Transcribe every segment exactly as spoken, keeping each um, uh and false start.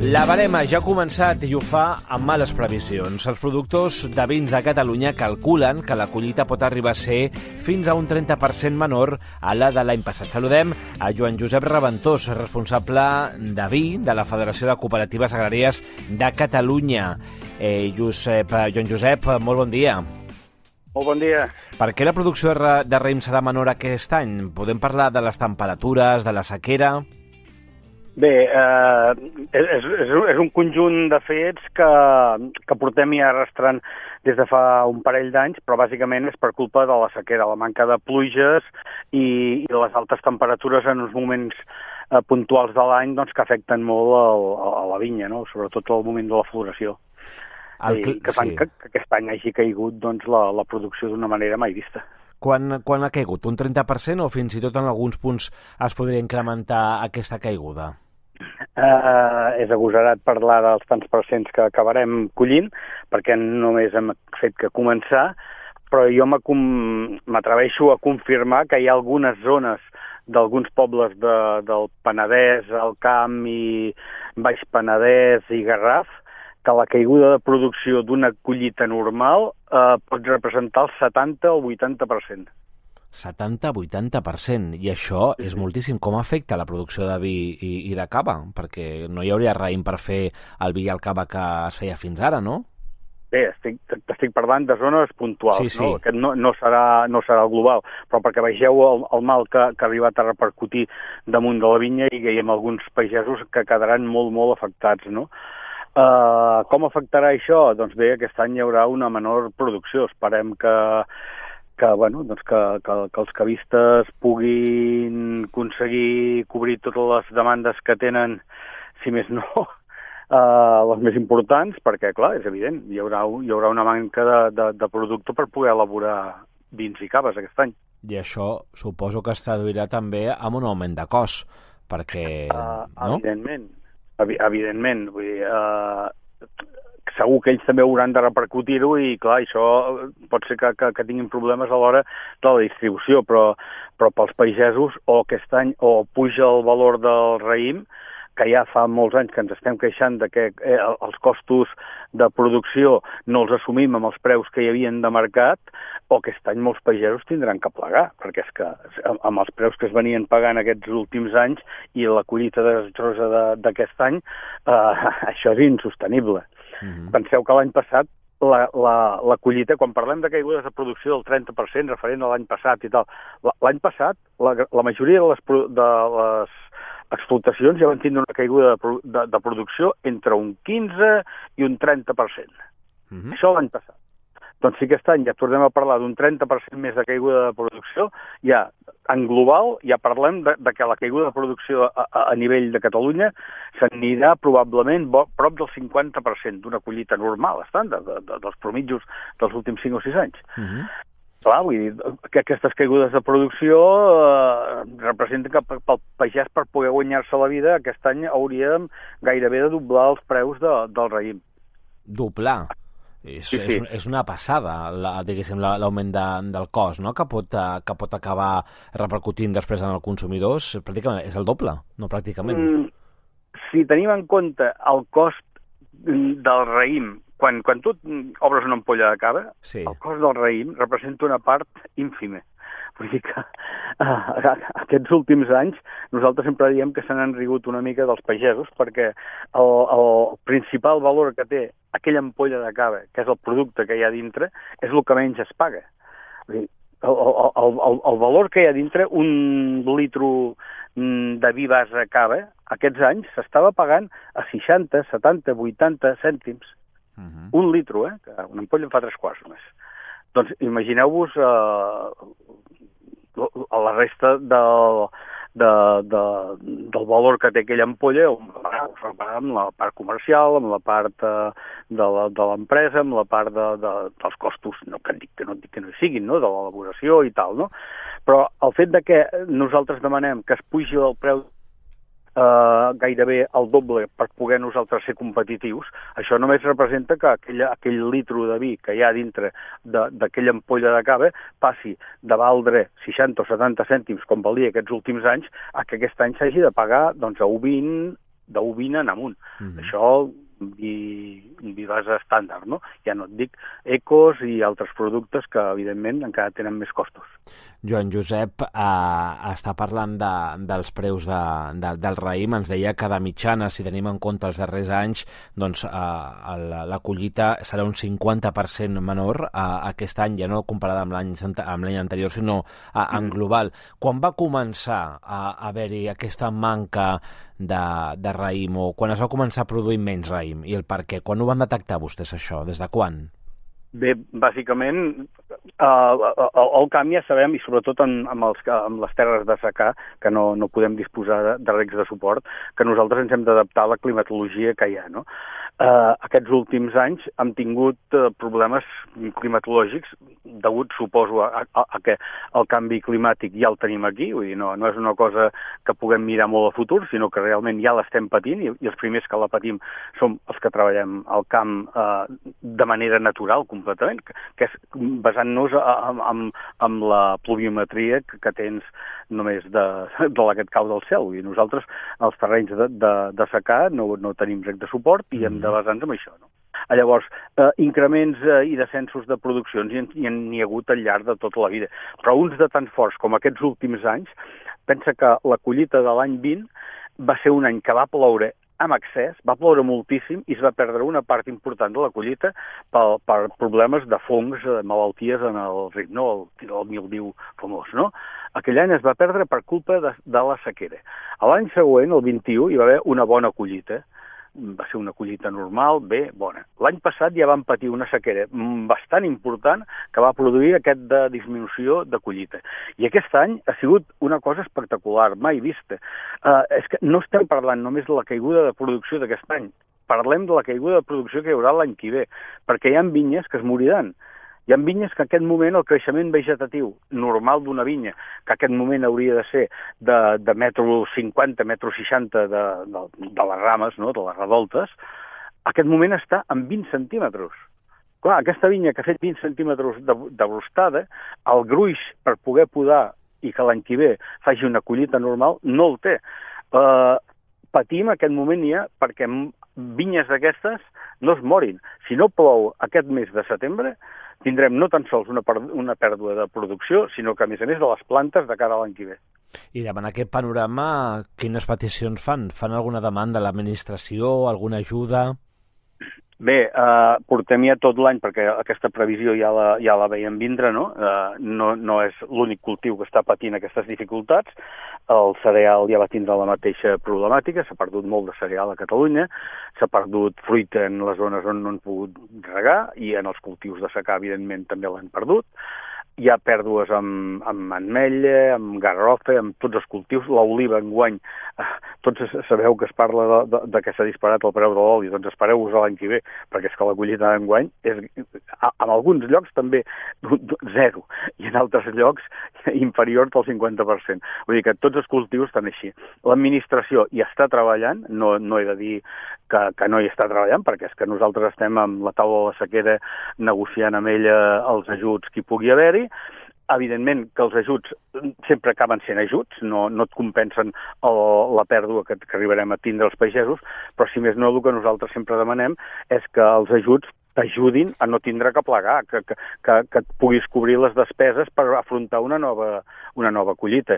La barema ja ha començat i ho fa amb males previsions. Els productors de vins de Catalunya calculen que la collita pot arribar a ser fins a un trenta per cent menor a la de l'any passat. Saludem a Joan Josep Raventós, responsable de vi de la Federació de Cooperatives Agràries de Catalunya. Eh, Josep, Joan Josep, molt bon dia. Molt bon dia. Per què la producció de raïm serà menor aquest any? Podem parlar de les temperatures, de la sequera? Bé, eh, és, és, és un conjunt de fets que, que portem ja arrastrant des de fa un parell d'anys, però bàsicament és per culpa de la sequera, la manca de pluges i, i les altes temperatures en uns moments eh, puntuals de l'any doncs, que afecten molt el, a la vinya, no? Sobretot al moment de la floració. El, I que fan sí. que, que aquest any hagi caigut doncs, la, la producció d'una manera mai vista. Quan, quan ha caigut? Un trenta per cent o fins i tot en alguns punts es podria incrementar aquesta caiguda? Uh, és agosarat parlar dels tants percents que acabarem collint, perquè només hem fet que començar, però jo m'atreveixo a confirmar que hi ha algunes zones d'alguns pobles de, del Penedès, el Camp i Baix Penedès i Garraf, que la caiguda de producció d'una collita normal uh, pot representar el setanta o vuitanta per cent. setanta a vuitanta per cent, i això és moltíssim. Com afecta la producció de vi i, i de cava? Perquè no hi hauria raïm per fer el vi i el cava que es feia fins ara, no? Bé, estic, estic parlant de zones puntuals, sí, sí. no? Aquest no, no, serà, no serà el global, però perquè vegeu el, el mal que, que ha arribat a repercutir damunt de la vinya i que hi ha alguns pagesos que quedaran molt, molt afectats, no? Uh, com afectarà això? Doncs bé, aquest any hi haurà una menor producció. Esperem que que, bueno, doncs que, que, que els cavistes puguin aconseguir cobrir totes les demandes que tenen, si més no, uh, les més importants, perquè, clar, és evident, hi haurà, hi haurà una manca de, de, de producte per poder elaborar vins i caves aquest any. I això suposo que es traduirà també amb un augment de cost, perquè... Uh, no? Evidentment, evi evidentment, vull dir... Uh, segur que ells també hauran de repercutir-ho i, clar, això pot ser que, que, que tinguin problemes a l'hora de la distribució, però, però pels pagesos o aquest any o puja el valor del raïm, que ja fa molts anys que ens estem queixant de que eh, els costos de producció no els assumim amb els preus que hi havien de mercat, o aquest any molts pagesos tindran que plegar, perquè és que amb els preus que es venien pagant aquests últims anys i la collita desastrosa d'aquest any, eh, això és insostenible. Mm-hmm. Penseu que l'any passat la, la, la collita, quan parlem de caigudes de producció del trenta per cent referent a l'any passat i tal, l'any passat la, la majoria de les, de les explotacions ja van tindre una caiguda de, de, de producció entre un quinze i un trenta per cent. Mm-hmm. Això l'any passat. Doncs si aquest any ja tornem a parlar d'un trenta per cent més de caiguda de producció, ja en global ja parlem de, de que la caiguda de producció a, a, a nivell de Catalunya s'anirà probablement bo, prop del cinquanta per cent d'una collita normal, estàndard, de, de, dels promitjos dels últims cinc o sis anys. Mm-hmm. Clar, vull dir que aquestes caigudes de producció eh, representen que pel pagès, per poder guanyar-se la vida, aquest any hauríem gairebé de doblar els preus de, del raïm. Doblar? És, sí, sí. és, és una passada, la, diguéssim, l'augment de, del cost, no? que, pot, que pot acabar repercutint després en el consumidor. Pràcticament és el doble, no pràcticament. Mm, si tenim en compte el cost del raïm, quan, quan tu obres una ampolla de cava, sí. el cost del raïm representa una part ínfima. Vull dir que uh, aquests últims anys nosaltres sempre diem que se n'han rigut una mica dels pagesos, perquè el, el principal valor que té aquella ampolla de cava, que és el producte que hi ha dintre, és el que menys es paga. Vull dir, el, el, el, el valor que hi ha dintre, un litro de vi base de cava, aquests anys s'estava pagant a seixanta, setanta, vuitanta cèntims. Uh-huh. Un litro, eh? Que una ampolla en fa tres quarts només. Doncs imagineu-vos eh, la resta del, de, de, del valor que té aquella ampolla, amb la part comercial, amb la part de l'empresa, amb la part de, de, dels costos, no que, dic, que no dic que no hi siguin, no? De l'elaboració i tal, no? Però el fet de que nosaltres demanem que es pugi el preu Uh, gairebé el doble per poder nosaltres ser competitius, això només representa que aquell, aquell litro de vi que hi ha dintre d'aquella ampolla de cava passi de valdre seixanta o setanta cèntims com valia aquests últims anys a que aquest any s'hagi de pagar doncs, a un vint d'un vint en amunt. Mm-hmm. Això vi, vi base estàndard, no? Ja no et dic ecos i altres productes que, evidentment, encara tenen més costos. Joan Josep eh, està parlant de, dels preus de, de, del raïm. Ens deia que de mitjana, si tenim en compte els darrers anys, doncs eh, la, la collita serà un cinquanta per cent menor eh, aquest any, ja no comparada amb l'any amb l'any anterior, sinó eh, en global. Quan va començar a haver-hi aquesta manca de, de raïm, o quan es va començar a produir menys raïm, i el per què? Quan ho van detectar vostès, això? Des de quan? Bé, bàsicament, eh, el, el camp ja sabem, i sobretot en, amb, els, amb les terres de secà, que no, no podem disposar de, de recs de suport, que nosaltres ens hem d'adaptar a la climatologia que hi ha, no? Eh, aquests últims anys hem tingut eh, problemes climatològics degut, suposo, a, a, a que el canvi climàtic ja el tenim aquí, vull dir, no, no és una cosa que puguem mirar molt a futur, sinó que realment ja l'estem patint, i, i els primers que la patim som els que treballem al camp eh, de manera natural, completament, que, que és basant-nos en, en la pluviometria que, que tens només de, de la que et cau del cel. I nosaltres, els terrenys de, de, de secà, no, no tenim rec de suport i hem de basar-nos en això, no? Llavors, eh, increments eh, i descensos de produccions hi, hi n'hi ha hagut al llarg de tota la vida. Però uns de tan forts com aquests últims anys, pensa que la collita de l'any vint va ser un any que va ploure amb excés, va ploure moltíssim i es va perdre una part important de la collita per, per problemes de fongs, de malalties en el ric, no? El, el mildiu famós, no? Aquell any es va perdre per culpa de, de la sequera. L'any següent, el vint-i-u, hi va haver una bona collita, va ser una collita normal, bé, bona. L'any passat ja vam patir una sequera bastant important que va produir aquesta disminució de collita. I aquest any ha sigut una cosa espectacular, mai vista. Uh, és que no estem parlant només de la caiguda de producció d'aquest any, parlem de la caiguda de producció que hi haurà l'any que ve, perquè hi ha vinyes que es moriran. Hi ha vinyes que en aquest moment el creixement vegetatiu normal d'una vinya, que en aquest moment hauria de ser de, de metro cinquanta, metro seixanta de, de, de les rames, no? De les redoltes, en aquest moment està en vint centímetres. Clar, aquesta vinya que ha fet vint centímetres de, de brostada, el gruix per poder podar i que l'any que ve faci una collita normal, no el té. Uh, patim aquest moment ja perquè vinyes d'aquestes no es morin. Si no plou aquest mes de setembre, tindrem no tan sols una, una pèrdua de producció, sinó que, a més a més, de les plantes de cara a l'any que ve. I davant aquest panorama, quines peticions fan? Fan alguna demanda a l'administració, alguna ajuda? Bé, eh, portem ja tot l'any, perquè aquesta previsió ja la, ja la veiem vindre, no? Eh, no, no és l'únic cultiu que està patint aquestes dificultats. El cereal ja va tindre la mateixa problemàtica, s'ha perdut molt de cereal a Catalunya, s'ha perdut fruita en les zones on no han pogut regar, i en els cultius de secà, evidentment, també l'han perdut. Hi ha pèrdues amb, amb ametlla, amb garrofa, amb tots els cultius. L'oliva enguany, eh, tots sabeu que es parla de, de, de que s'ha disparat el preu de l'oli, doncs espereu-vos l'any que ve, perquè és que la collita d'enguany és, en alguns llocs també, zero, i en altres llocs inferior del cinquanta per cent. Vull dir que tots els cultius estan així. L'administració hi està treballant, no, no he de dir que, que no hi està treballant, perquè és que nosaltres estem amb la taula de la sequera negociant amb ella els ajuts que hi pugui haver-hi. Evidentment que els ajuts sempre acaben sent ajuts, no, no et compensen el, la pèrdua que, que arribarem a tindre els pagesos, però si més no, el que nosaltres sempre demanem és que els ajuts t'ajudin a no tindre que plegar, que, que, que, que et puguis cobrir les despeses per afrontar una nova, una nova collita.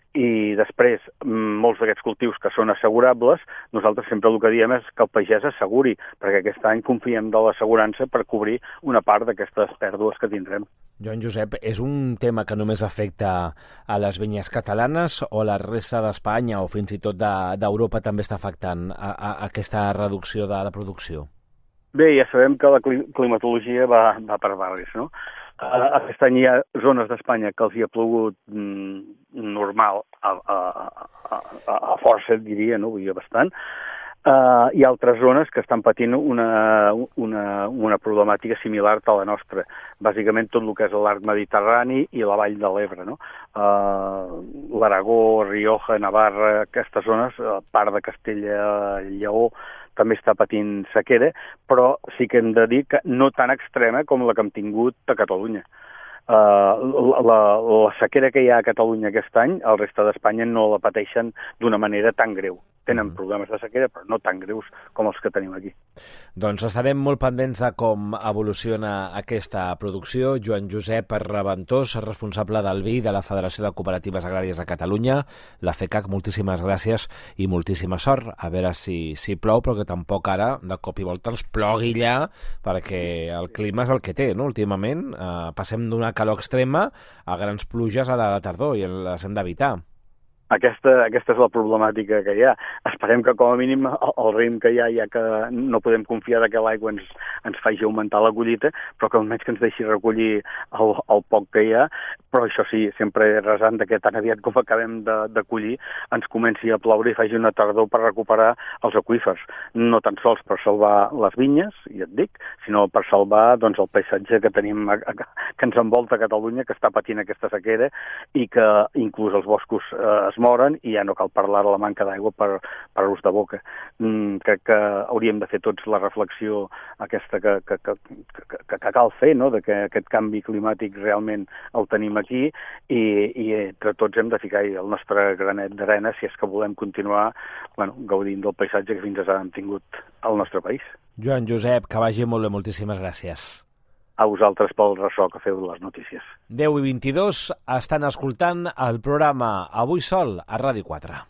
I després, molts d'aquests cultius que són assegurables, nosaltres sempre el que diem és que el pagès asseguri, perquè aquest any confiem de l'assegurança per cobrir una part d'aquestes pèrdues que tindrem. Joan Josep, és un tema que només afecta a les vinyes catalanes o la resta d'Espanya o fins i tot d'Europa també està afectant a, a aquesta reducció de la producció? Bé, ja sabem que la climatologia va, va per barris, no? Aquest any hi ha zones d'Espanya que els hi ha plogut mm, normal a, a, a, a força, diria, no? Vull dir, bastant. Uh, hi ha altres zones que estan patint una, una, una problemàtica similar a la nostra. Bàsicament tot el que és l'arc mediterrani i la vall de l'Ebre, no? Uh, L'Aragó, Rioja, Navarra, aquestes zones, part de Castella, Lleó, també està patint sequera, però sí que hem de dir que no tan extrema com la que hem tingut a Catalunya. Uh, la, la, la sequera que hi ha a Catalunya aquest any, el reste d'Espanya no la pateixen d'una manera tan greu. tenen problemes de sequera, però no tan greus com els que tenim aquí. Doncs estarem molt pendents de com evoluciona aquesta producció. Joan Josep Reventós, responsable del vi de la Federació de Cooperatives Agràries de Catalunya, la F E C A C, moltíssimes gràcies i moltíssima sort. A veure si, si plou, però que tampoc ara, de cop i volta, ens plogui allà, perquè el clima és el que té, no? Últimament eh, passem d'una calor extrema a grans pluges a la tardor i les hem d'evitar. Aquesta, aquesta és la problemàtica que hi ha. Esperem que, com a mínim, el, el ritme que hi ha, ja que no podem confiar que l'aigua ens, ens faci augmentar la collita, però que almenys que ens deixi recollir el, el poc que hi ha, però això sí, sempre resant que tan aviat com acabem de, de collir ens comenci a ploure i faci una tardor per recuperar els aqüífers, no tan sols per salvar les vinyes, ja et dic, sinó per salvar doncs, el paisatge que tenim, a, a, que ens envolta a Catalunya, que està patint aquesta sequera i que inclús els boscos eh, es moren i ja no cal parlar de la manca d'aigua per, per ús de boca. Mm, crec que hauríem de fer tots la reflexió aquesta que, que, que, que, que cal fer, no? De que aquest canvi climàtic realment el tenim aquí i, i entre tots hem de ficar el nostre granet d'arena si és que volem continuar bueno, gaudint del paisatge que fins ara hem tingut al nostre país. Joan Josep, que vagi molt bé, moltíssimes gràcies. A vosaltres pel ressò que feu les notícies. deu i vint-i-dos estan escoltant el programa Avui Sol a Ràdio quatre.